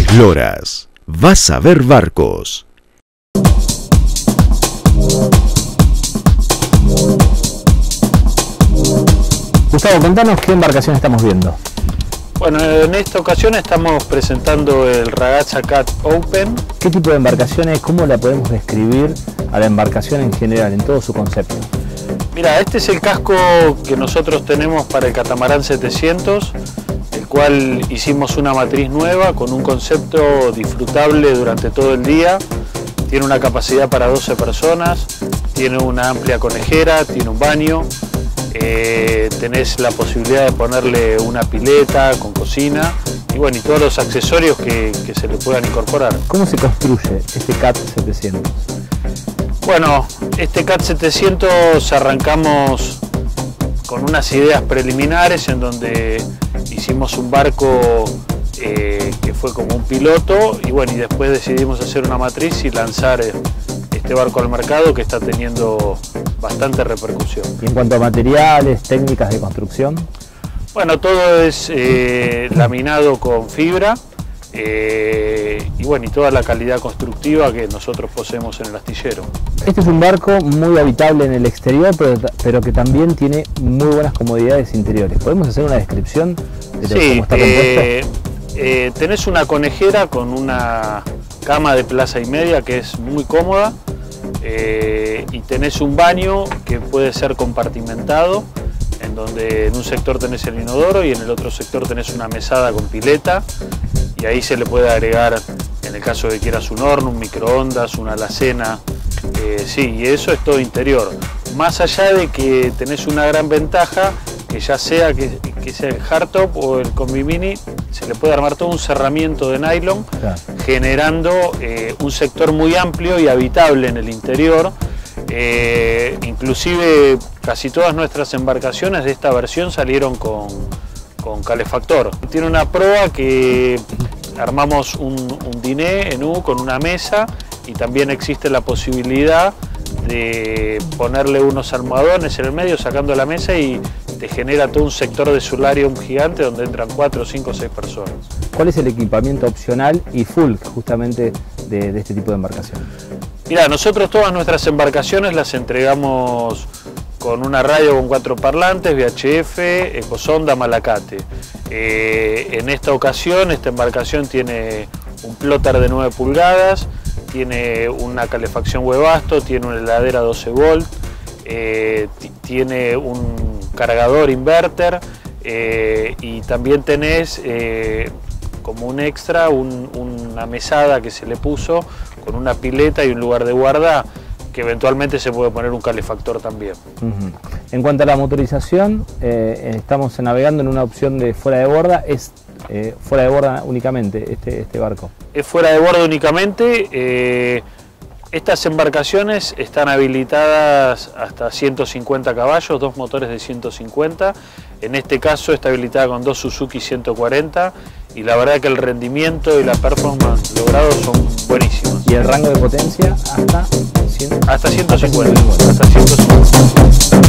Loras, vas a ver barcos. Gustavo, contanos qué embarcación estamos viendo. Bueno, en esta ocasión estamos presentando el Ragazza Cat Open. ¿Qué tipo de embarcación es? ¿Cómo la podemos describir a la embarcación en general, en todo su concepto? Mira, este es el casco que nosotros tenemos para el Catamarán 700, el cual hicimos una matriz nueva con un concepto disfrutable durante todo el día. Tiene una capacidad para 12 personas, tiene una amplia conejera, tiene un baño. Tenés la posibilidad de ponerle una pileta con cocina y bueno, y todos los accesorios que se le puedan incorporar. ¿Cómo se construye este CAT 700? Bueno, este CAT 700 arrancamos con unas ideas preliminares en donde hicimos un barco que fue como un piloto y bueno, y después decidimos hacer una matriz y lanzar este barco al mercado que está teniendo bastante repercusión. Y en cuanto a materiales, técnicas de construcción. Bueno, todo es laminado con fibra y bueno, y toda la calidad constructiva que nosotros poseemos en el astillero. Este es un barco muy habitable en el exterior, pero que también tiene muy buenas comodidades interiores. ¿Podemos hacer una descripción de cómo está compuesto? Tenés una conejera con una cama de plaza y media que es muy cómoda. Y tenés un baño que puede ser compartimentado, en donde en un sector tenés el inodoro y en el otro sector tenés una mesada con pileta y ahí se le puede agregar, en el caso de que quieras, un horno, un microondas, una alacena, sí, y eso es todo interior. Más allá de que tenés una gran ventaja, que ya sea que sea el hardtop o el combi mini, se le puede armar todo un cerramiento de nylon, claro, generando un sector muy amplio y habitable en el interior. Inclusive casi todas nuestras embarcaciones de esta versión salieron con calefactor. Tiene una proa que armamos un diné en U con una mesa y también existe la posibilidad de ponerle unos almohadones en el medio sacando la mesa y te genera todo un sector de solarium gigante donde entran 4, 5, 6 personas. ¿Cuál es el equipamiento opcional y full justamente de este tipo de embarcación? Mira, nosotros todas nuestras embarcaciones las entregamos con una radio con 4 parlantes, VHF, Ecosonda, Malacate. En esta ocasión, esta embarcación tiene un plotter de 9 pulgadas, tiene una calefacción Webasto, tiene una heladera 12 volt, tiene un cargador inverter y también tenés como un extra una mesada que se le puso con una pileta y un lugar de guarda que eventualmente se puede poner un calefactor también. En cuanto a la motorización, estamos navegando en una opción de fuera de borda. ¿Es fuera de borda únicamente este barco? Es fuera de borda únicamente. Estas embarcaciones están habilitadas hasta 150 caballos, 2 motores de 150. En este caso está habilitada con 2 Suzuki 140 y la verdad que el rendimiento y la performance logrados son buenísimos. ¿Y el rango de potencia hasta 150? Hasta 150. Hasta 150.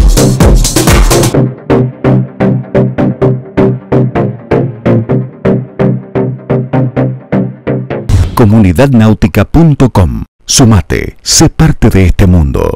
Comunidadnautica.com. Sumate, sé parte de este mundo.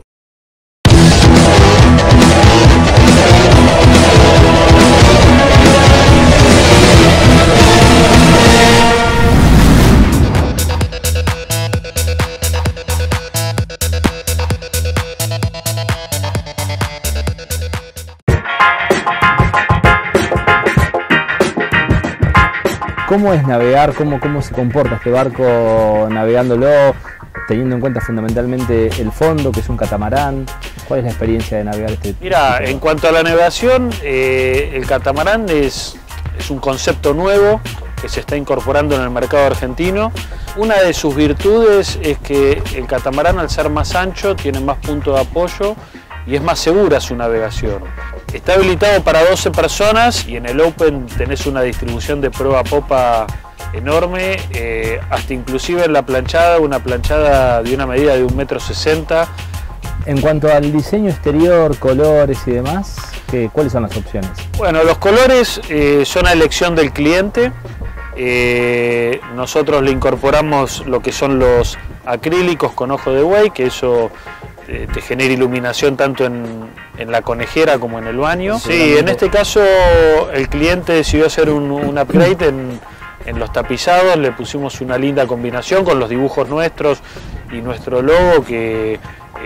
¿Cómo es navegar? ¿Cómo se comporta este barco navegándolo? Teniendo en cuenta fundamentalmente el fondo, que es un catamarán. ¿Cuál es la experiencia de navegar este? Mira, en cuanto a la navegación, el catamarán es un concepto nuevo que se está incorporando en el mercado argentino. Una de sus virtudes es que el catamarán, al ser más ancho, tiene más puntos de apoyo y es más segura su navegación. Está habilitado para 12 personas y en el Open tenés una distribución de proa a popa enorme, hasta inclusive en la planchada, una planchada de una medida de 1,60 m. En cuanto al diseño exterior, colores y demás, ¿cuáles son las opciones? Bueno, los colores son a elección del cliente. nosotros le incorporamos lo que son los acrílicos con ojo de buey, que eso te genera iluminación tanto en la conejera como en el baño. Sí, en este caso el cliente decidió hacer un upgrade en los tapizados, le pusimos una linda combinación con los dibujos nuestros y nuestro logo, que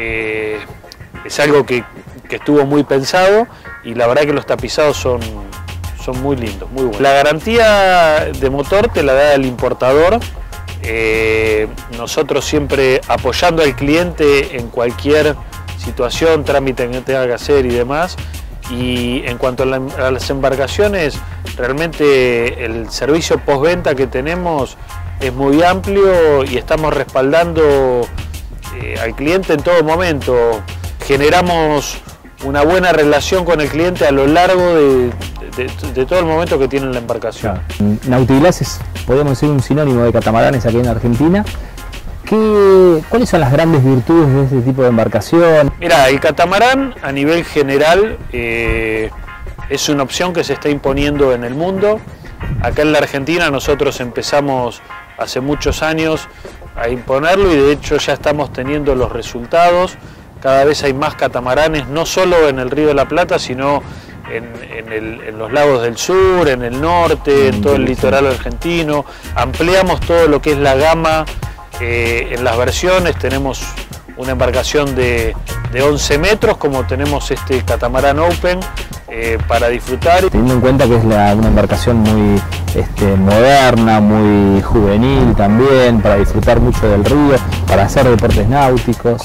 es algo que estuvo muy pensado, y la verdad que los tapizados son muy lindos, muy buenos. La garantía de motor te la da el importador. Nosotros siempre apoyando al cliente en cualquier situación, trámite que tenga que hacer y demás. Y en cuanto a las embarcaciones, realmente el servicio postventa que tenemos es muy amplio y estamos respaldando al cliente en todo momento. Generamos una buena relación con el cliente a lo largo de todo el momento que tiene la embarcación. Claro. Nautiglass es, podemos decir, un sinónimo de catamaranes aquí en Argentina. ¿Cuáles son las grandes virtudes de este tipo de embarcación? Mira, el catamarán a nivel general es una opción que se está imponiendo en el mundo. Acá en la Argentina nosotros empezamos hace muchos años a imponerlo y de hecho ya estamos teniendo los resultados. Cada vez hay más catamaranes, no solo en el Río de la Plata, sino en los lagos del sur, en el norte, en todo el litoral argentino. Ampliamos todo lo que es la gama en las versiones. Tenemos una embarcación de 11 metros, como tenemos este catamarán open, para disfrutar. Teniendo en cuenta que es una embarcación muy moderna, muy juvenil también, para disfrutar mucho del río, para hacer deportes náuticos.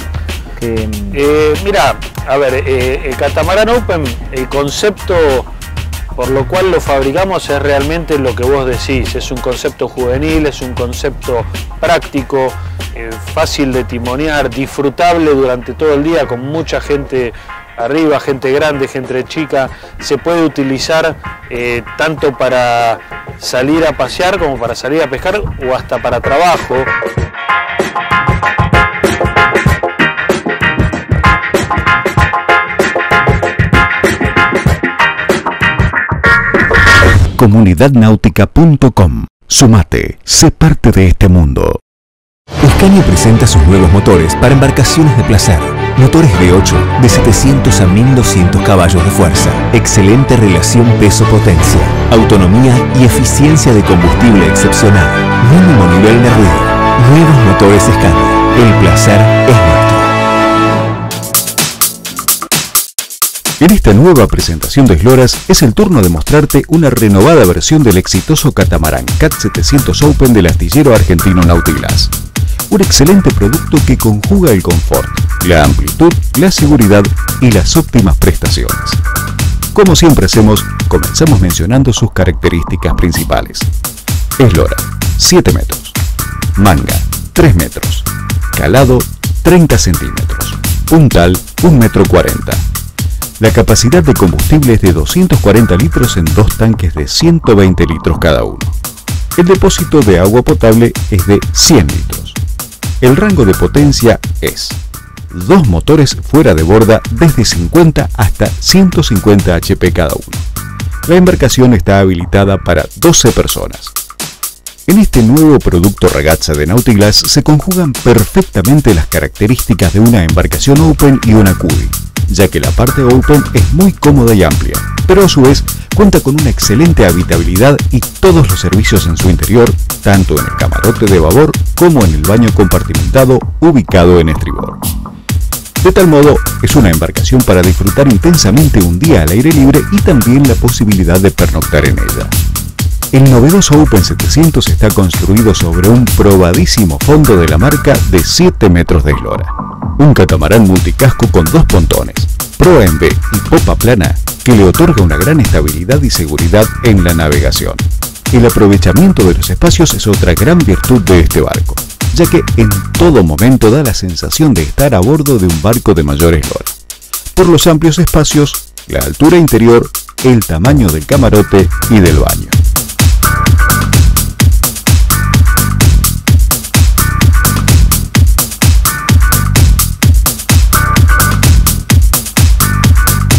Mira, a ver, el catamarán open, el concepto por lo cual lo fabricamos es realmente lo que vos decís, es un concepto juvenil, es un concepto práctico, fácil de timonear, disfrutable durante todo el día, con mucha gente arriba, gente grande, gente chica. Se puede utilizar tanto para salir a pasear como para salir a pescar o hasta para trabajo. Comunidadnautica.com. Sumate, sé parte de este mundo. Scania presenta sus nuevos motores para embarcaciones de placer. Motores V8 de 700 a 1200 caballos de fuerza. Excelente relación peso-potencia. Autonomía y eficiencia de combustible excepcional. Mínimo nivel de ruido. Nuevos motores Scania. El placer es nuestro. En esta nueva presentación de Sloras es el turno de mostrarte una renovada versión del exitoso catamarán CAT 700 Open del astillero argentino Nautiglass. Un excelente producto que conjuga el confort, la amplitud, la seguridad y las óptimas prestaciones. Como siempre hacemos, comenzamos mencionando sus características principales. Eslora, 7 metros. Manga, 3 metros. Calado, 30 centímetros. Puntal, 1,40 metros. La capacidad de combustible es de 240 litros en 2 tanques de 120 litros cada uno. El depósito de agua potable es de 100 litros. El rango de potencia es 2 motores fuera de borda desde 50 hasta 150 HP cada uno. La embarcación está habilitada para 12 personas. En este nuevo producto ragazza de Nautiglass se conjugan perfectamente las características de una embarcación open y una cuddy, ya que la parte open es muy cómoda y amplia, pero a su vez cuenta con una excelente habitabilidad y todos los servicios en su interior, tanto en el camarote de babor como en el baño compartimentado ubicado en estribor. De tal modo, es una embarcación para disfrutar intensamente un día al aire libre y también la posibilidad de pernoctar en ella. El novedoso Open 700 está construido sobre un probadísimo fondo de la marca de 7 metros de eslora. Un catamarán multicasco con 2 pontones, proa en B y popa plana, que le otorga una gran estabilidad y seguridad en la navegación. El aprovechamiento de los espacios es otra gran virtud de este barco, ya que en todo momento da la sensación de estar a bordo de un barco de mayor eslora. Por los amplios espacios, la altura interior, el tamaño del camarote y del baño.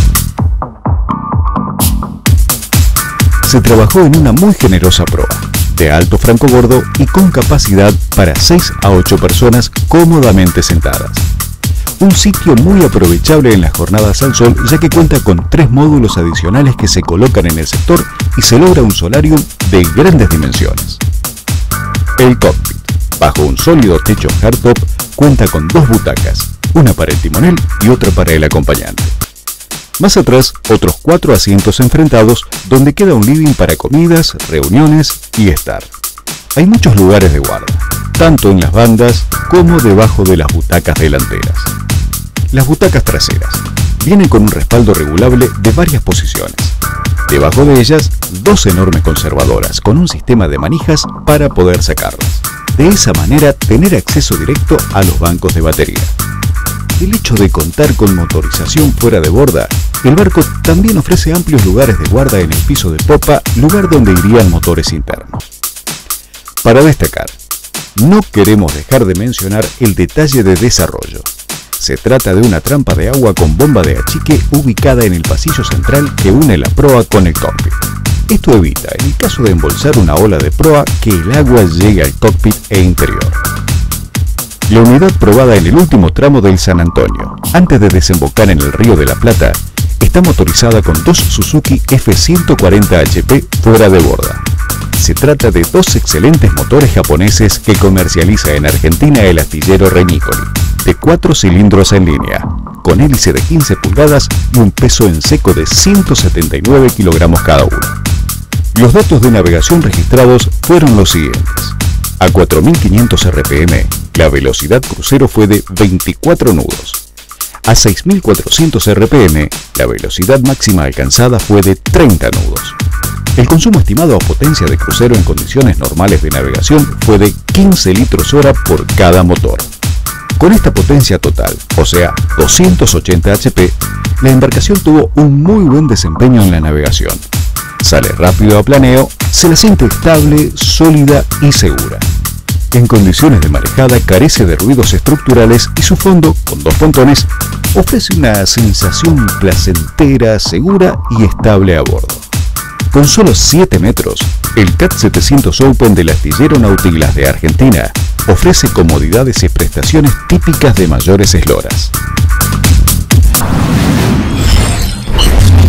Se trabajó en una muy generosa proa, de alto francobordo y con capacidad para 6 a 8 personas cómodamente sentadas. Un sitio muy aprovechable en las jornadas al sol, ya que cuenta con 3 módulos adicionales que se colocan en el sector y se logra un solarium de grandes dimensiones. El cockpit, bajo un sólido techo hardtop, cuenta con 2 butacas, una para el timonel y otra para el acompañante. Más atrás, otros 4 asientos enfrentados, donde queda un living para comidas, reuniones y estar. Hay muchos lugares de guarda, tanto en las bandas como debajo de las butacas delanteras. Las butacas traseras vienen con un respaldo regulable de varias posiciones. Debajo de ellas, 2 enormes conservadoras con un sistema de manijas para poder sacarlas. De esa manera, tener acceso directo a los bancos de batería. El hecho de contar con motorización fuera de borda, el barco también ofrece amplios lugares de guarda en el piso de popa, lugar donde irían motores internos. Para destacar, no queremos dejar de mencionar el detalle de desarrollo. Se trata de una trampa de agua con bomba de achique ubicada en el pasillo central que une la proa con el cockpit. Esto evita, en el caso de embolsar una ola de proa, que el agua llegue al cockpit e interior. La unidad probada en el último tramo del San Antonio, antes de desembocar en el Río de la Plata, está motorizada con 2 Suzuki F140 HP fuera de borda. Se trata de 2 excelentes motores japoneses que comercializa en Argentina el astillero Renicoli, de 4 cilindros en línea, con hélice de 15 pulgadas y un peso en seco de 179 kilogramos cada uno. Los datos de navegación registrados fueron los siguientes. A 4.500 RPM, la velocidad crucero fue de 24 nudos. A 6.400 RPM, la velocidad máxima alcanzada fue de 30 nudos. El consumo estimado a potencia de crucero en condiciones normales de navegación fue de 15 litros hora por cada motor. Con esta potencia total, o sea, 280 HP, la embarcación tuvo un muy buen desempeño en la navegación. Sale rápido a planeo, se la siente estable, sólida y segura. En condiciones de marejada carece de ruidos estructurales y su fondo, con 2 pontones, ofrece una sensación placentera, segura y estable a bordo. Con solo 7 metros, el CAT 700 Open del astillero Nautiglas de Argentina ofrece comodidades y prestaciones típicas de mayores esloras.